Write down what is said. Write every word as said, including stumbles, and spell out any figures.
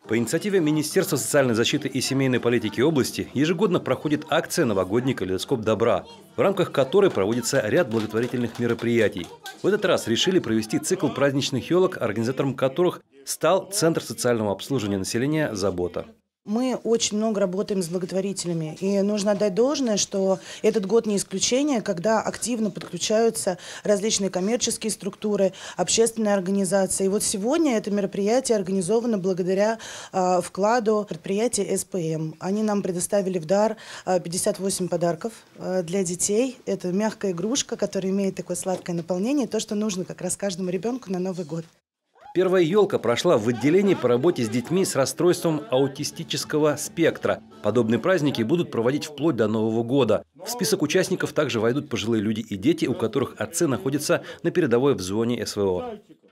По инициативе Министерства социальной защиты и семейной политики области ежегодно проходит акция «Новогодний калейдоскоп добра», в рамках которой проводится ряд благотворительных мероприятий. В этот раз решили провести цикл праздничных елок, организатором которых стал Центр социального обслуживания населения «Забота». Мы очень много работаем с благотворителями, и нужно отдать должное, что этот год не исключение, когда активно подключаются различные коммерческие структуры, общественные организации. И вот сегодня это мероприятие организовано благодаря э, вкладу предприятия эс пэ эм. Они нам предоставили в дар э, пятьдесят восемь подарков э, для детей. Это мягкая игрушка, которая имеет такое сладкое наполнение, то, что нужно как раз каждому ребенку на Новый год. Первая елка прошла в отделении по работе с детьми с расстройством аутистического спектра. Подобные праздники будут проводить вплоть до Нового года. В список участников также войдут пожилые люди и дети, у которых отцы находятся на передовой в зоне эс вэ о.